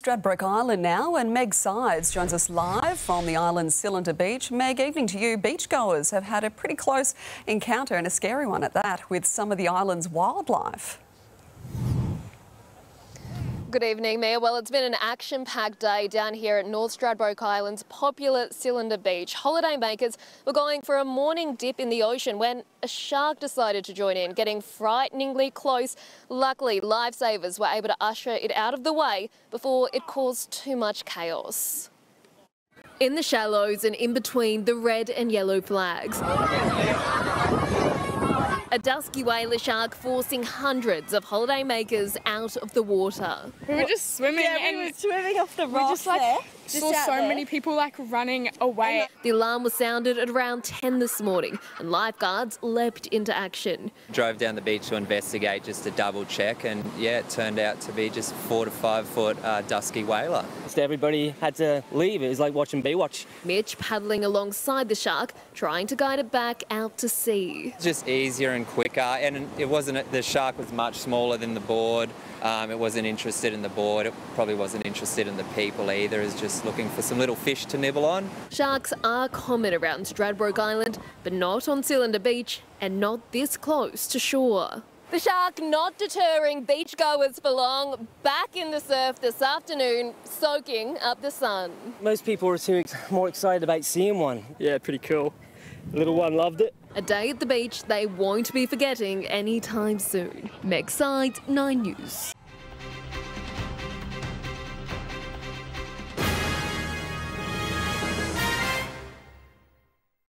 Stradbroke Island now, and Meg Sides joins us live from the island's Cylinder Beach. Meg, evening to you. Beachgoers have had a pretty close encounter, and a scary one at that, with some of the island's wildlife. Good evening, Mia. Well, it's been an action-packed day down here at North Stradbroke Island's popular Cylinder Beach. Holidaymakers were going for a morning dip in the ocean when a shark decided to join in, getting frighteningly close. Luckily, lifesavers were able to usher it out of the way before it caused too much chaos. In the shallows and in between the red and yellow flags, a dusky whaler shark forcing hundreds of holidaymakers out of the water. We were just swimming and we were swimming off the rock saw so many people running away. The alarm was sounded at around 10 this morning and lifeguards leapt into action. Drove down the beach to investigate just to double check, and yeah, it turned out to be just 4 to 5 foot dusky whaler. Everybody had to leave. It was like watching Baywatch. Mitch paddling alongside the shark, trying to guide it back out to sea. Just easier and quicker, and it wasn't. The shark was much smaller than the board. It wasn't interested in the board. It probably wasn't interested in the people either. It's just looking for some little fish to nibble on. Sharks are common around Stradbroke Island, but not on Cylinder Beach and not this close to shore. The shark not deterring beachgoers for long, back in the surf this afternoon, soaking up the sun. Most people were more excited about seeing one. Yeah, pretty cool. Little one loved it. A day at the beach they won't be forgetting anytime soon. Meg Sides, 9 News.